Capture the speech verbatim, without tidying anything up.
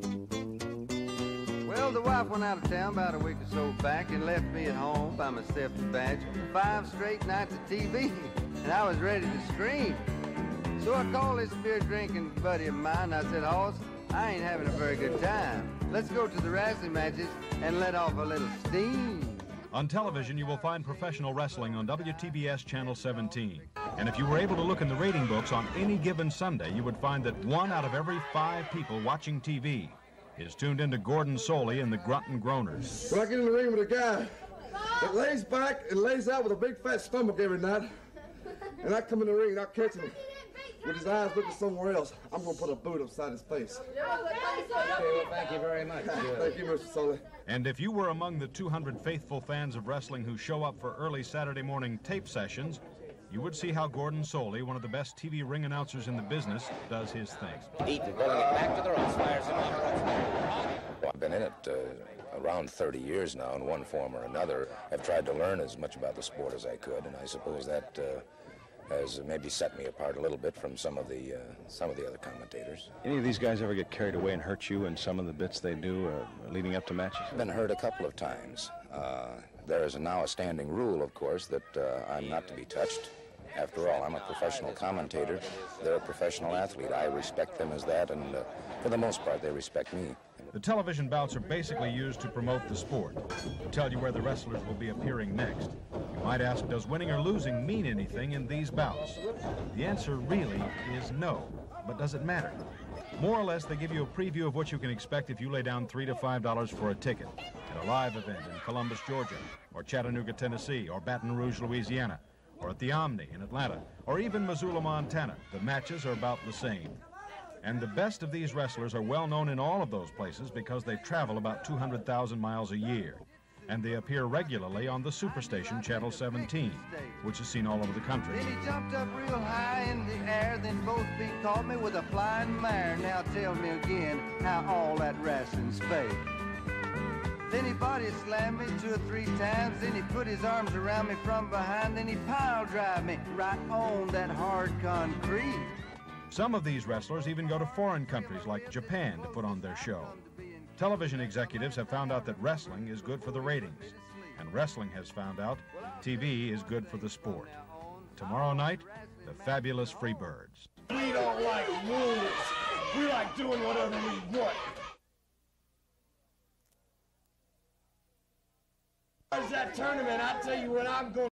Well, the wife went out of town about a week or so back and left me at home by myself to batch five straight nights of T V, and I was ready to scream. So I called this beer-drinking buddy of mine, and I said, Hoss, I ain't having a very good time. Let's go to the wrestling matches and let off a little steam. On television, you will find professional wrestling on W T B S Channel seventeen. And if you were able to look in the rating books on any given Sunday, you would find that one out of every five people watching T V is tuned into Gordon Solie and the Grunt and Groaners. When I get in the ring with a guy that lays back and lays out with a big fat stomach every night, and I come in the ring and I catch him with his eyes looking somewhere else, I'm going to put a boot upside his face. Okay, well, thank you very much. Thank you, Mister Solie. And if you were among the two hundred faithful fans of wrestling who show up for early Saturday morning tape sessions, you would see how Gordon Solie, one of the best T V ring announcers in the business, does his thing. Heath is pulling it back to the Rhodes, fires him off Rhodes. Well, I've been in it uh, around thirty years now in one form or another. I've tried to learn as much about the sport as I could, and I suppose that uh, has maybe set me apart a little bit from some of the uh, some of the other commentators. Any of these guys ever get carried away and hurt you in some of the bits they do uh, leading up to matches? I've been hurt a couple of times. Uh, there is now a standing rule, of course, that uh, I'm not to be touched. After all, I'm a professional commentator. They're a professional athlete. I respect them as that, and uh, for the most part, they respect me. The television bouts are basically used to promote the sport, to tell you where the wrestlers will be appearing next. You might ask, does winning or losing mean anything in these bouts? The answer really is no, but does it matter? More or less, they give you a preview of what you can expect if you lay down three to five dollars for a ticket at a live event in Columbus, Georgia, or Chattanooga, Tennessee, or Baton Rouge, Louisiana, or at the Omni in Atlanta, or even Missoula, Montana. The matches are about the same. And the best of these wrestlers are well known in all of those places because they travel about two hundred thousand miles a year. And they appear regularly on the Superstation Channel seventeen, which is seen all over the country. Then he jumped up real high in the air, then both feet caught me with a flying mare. Now tell me again how all that wrestling's fake. Then he body slammed me two or three times, then he put his arms around me from behind, then he pile drive me right on that hard concrete. Some of these wrestlers even go to foreign countries like Japan to put on their show. Television executives have found out that wrestling is good for the ratings, and wrestling has found out T V is good for the sport. Tomorrow night, the fabulous Freebirds. We don't like rules. We like doing whatever we want. Where's that tournament? I tell you what, I'm going